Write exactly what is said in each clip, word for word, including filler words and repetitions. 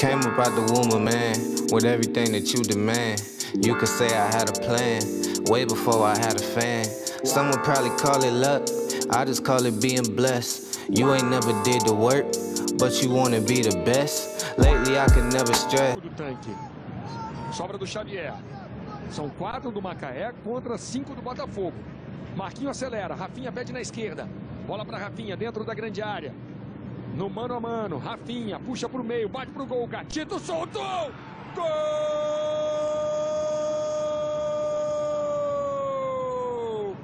Came up out the womb of man with everything that you demand. You could say I had a plan way before I had a fan. Some would probably call it luck, I just call it being blessed. You ain't never did the work, but you wanna be the best. Lately I could never stress. Do tanque. Sobra do Xavier. São quatro do Macaé contra cinco do Botafogo. Marquinho acelera, Rafinha pede na esquerda. Bola para Rafinha dentro da grande área. No mano a mano, Rafinha puxa para o meio, bate para o gol. Gatito soltou! Gol!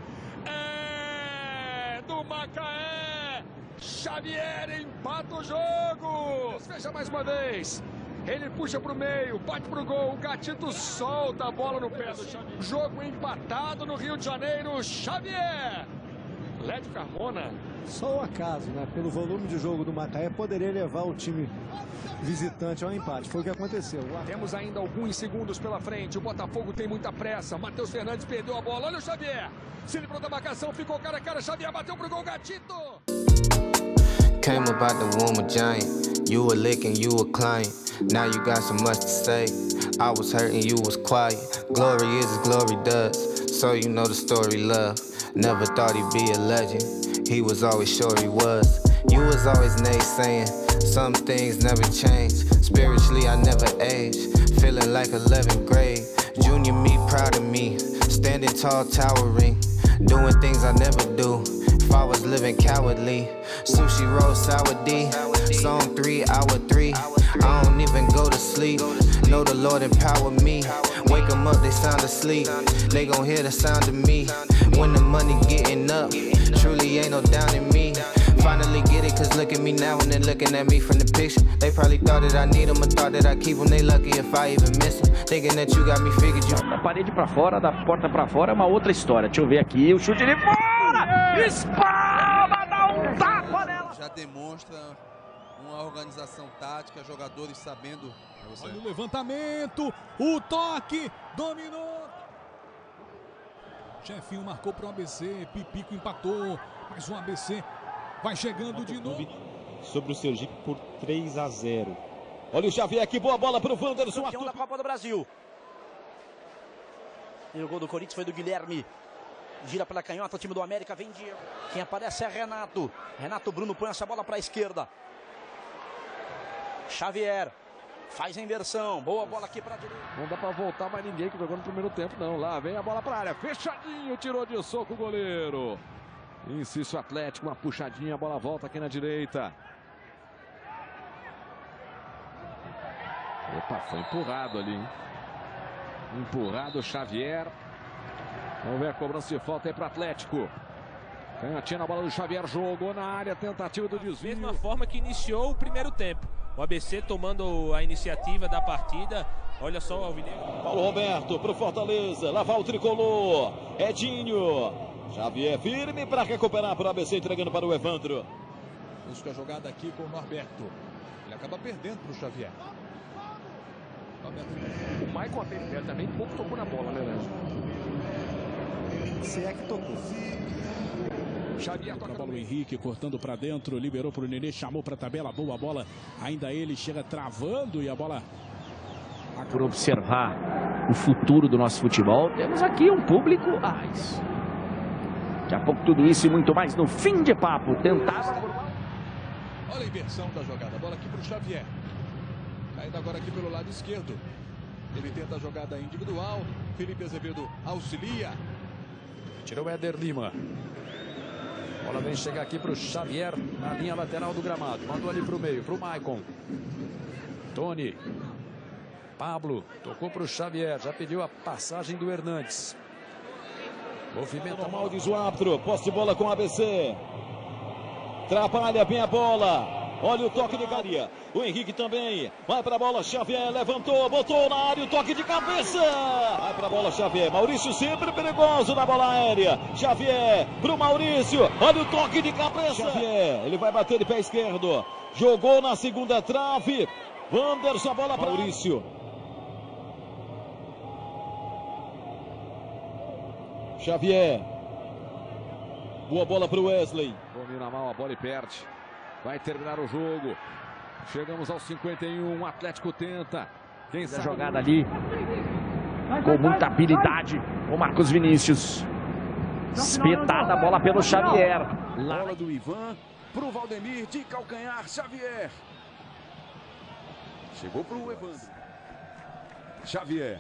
É do Macaé! Xavier empata o jogo! Fecha mais uma vez. Ele puxa para o meio, bate para o gol. O Gatito solta a bola no pé do Xavier. Jogo empatado no Rio de Janeiro. Xavier! Lédio Carmona. Só o acaso, né? Pelo volume de jogo do Macaé, poderia levar o time visitante ao empate. Foi o que aconteceu. Temos ainda alguns segundos pela frente. O Botafogo tem muita pressa. Matheus Fernandes perdeu a bola. Olha o Xavier. Se livrou da marcação, ficou cara a cara. Xavier bateu pro gol. Gatito. Came about the womb of giant. You were licking, you were client. Now you got so much to say. I was hurting, you was quiet. Glory is as glory does. So you know the story, love. Never thought he'd be a legend. He was always sure he was. You was always naysaying. Some things never change. Spiritually, I never age. Feeling like eleventh grade. Junior me, proud of me. Standing tall, towering. Doing things I never do. If I was living cowardly. Sushi roll, sour D. Song three, hour three. I don't even go to sleep. Know the Lord empower me. Wake them up, they sound asleep. They gon' hear the sound of me. When the money getting up, truly ain't no down in me. Finally get it, cause look at me now and then looking at me from the picture. They probably thought that I need them, or thought that I keep them. They lucky if I even miss them. Thinking that you got me figured you. Da parede pra fora, da porta pra fora é uma outra história. Deixa eu ver aqui, o chute de fora! Espalma, dá um tapa nela! Já demonstra uma organização tática, jogadores sabendo. Olha o levantamento, o toque, dominou. Chefinho marcou para o A B C, Pipico empatou, mais um A B C vai chegando de novo. Sobre o Sergipe por três a zero. Olha o Xavier, que boa bola para o Wanderson. Campeão da Copa do Brasil. E o gol do Corinthians foi do Guilherme. Gira pela canhota, o time do América vem de... Quem aparece é Renato. Renato Bruno põe essa bola para a esquerda. Xavier. Faz a inversão, boa bola aqui para a direita. Não dá para voltar mais ninguém que jogou no primeiro tempo, não. Lá vem a bola para a área, fechadinho, tirou de soco o goleiro. Insiste o Atlético, uma puxadinha, a bola volta aqui na direita. Opa, foi empurrado ali, hein? Empurrado o Xavier. Vamos ver a cobrança de falta aí para o Atlético. Canhotinha na bola do Xavier, jogou na área, tentativa do desvio. Mesma forma que iniciou o primeiro tempo. O A B C tomando a iniciativa da partida. Olha só o Alvinegro. Paulo Roberto para o Fortaleza. Lá vai o tricolor. Edinho. Xavier firme para recuperar para o A B C, entregando para o Evandro. Busca a jogada aqui com o Norberto. Ele acaba perdendo para o Xavier. O Maicon até também pouco tocou na bola, né, Léo? Se é que tocou. Xavier toca para o Henrique, cortando para dentro, liberou para o Nenê, chamou para a tabela, boa bola. Ainda ele chega travando e a bola... Por observar o futuro do nosso futebol, temos aqui um público... Ah, isso. Daqui a pouco tudo isso e muito mais no fim de papo. Tentar... Olha a inversão da jogada, bola aqui para o Xavier. Caindo agora aqui pelo lado esquerdo. Ele tenta a jogada individual, Felipe Azevedo auxilia. Tirou o Éder Lima. Bola vem chegar aqui para o Xavier na linha lateral do gramado. Mandou ali para o meio, para o Maicon. Tony. Pablo tocou para o Xavier. Já pediu a passagem do Hernandes. Movimento mal, diz o árbitro. Posse de bola com o A B C. Trabalha bem a bola. Olha o toque de Garia. O Henrique também. Vai para a bola. Xavier levantou, botou na área o toque de cabeça. Vai para a bola, Xavier. Maurício sempre perigoso na bola aérea. Xavier para o Maurício. Olha o toque de cabeça. Xavier, ele vai bater de pé esquerdo. Jogou na segunda trave. Wanderson, a bola para Maurício. Xavier. Boa bola para o Wesley. Domina mal a bola e perde. Vai terminar o jogo. Chegamos aos cinquenta e um, o Atlético tenta. Quem sabe... A jogada ali, com muita habilidade, o Marcos Vinícius. Espetada a bola pelo Xavier. Bola do Ivan pro Valdemir de calcanhar, Xavier. Chegou pro Evandro. Xavier.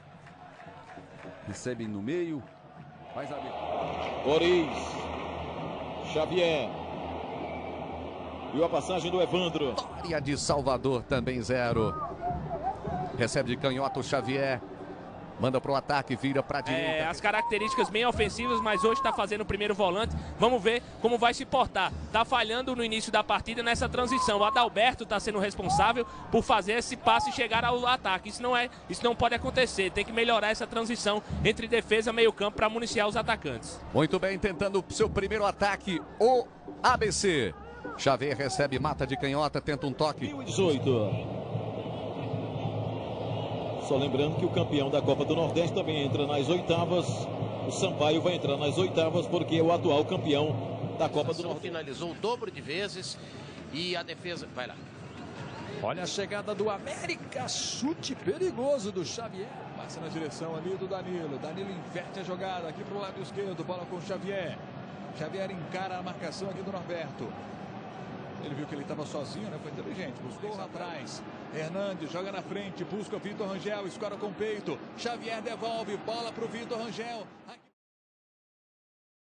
Recebe no meio. Faz a Boris. Xavier. E a passagem do Evandro. Vitória de Salvador, também zero. Recebe de canhota o Xavier. Manda pro ataque, vira pra direita. É, as características bem ofensivas, mas hoje está fazendo o primeiro volante. Vamos ver como vai se portar. Tá falhando no início da partida nessa transição. O Adalberto está sendo responsável por fazer esse passe e chegar ao ataque. Isso não é, isso não pode acontecer. Tem que melhorar essa transição entre defesa e meio-campo para municiar os atacantes. Muito bem, tentando seu primeiro ataque, o A B C. Xavier recebe, mata de canhota, tenta um toque. dezoito. Só lembrando que o campeão da Copa do Nordeste também entra nas oitavas. O Sampaio vai entrar nas oitavas porque é o atual campeão da Copa do Nordeste. Finalizou o dobro de vezes e a defesa... Vai lá. Olha a chegada do América. Chute perigoso do Xavier. Passa na direção ali do Danilo. Danilo inverte a jogada aqui para o lado esquerdo. Bola com o Xavier. Xavier encara a marcação aqui do Norberto. Ele viu que ele estava sozinho, né? Foi inteligente. Buscou lá atrás. Hernandes joga na frente. Busca o Vitor Rangel. Escora com o peito. Xavier devolve. Bola para o Vitor Rangel.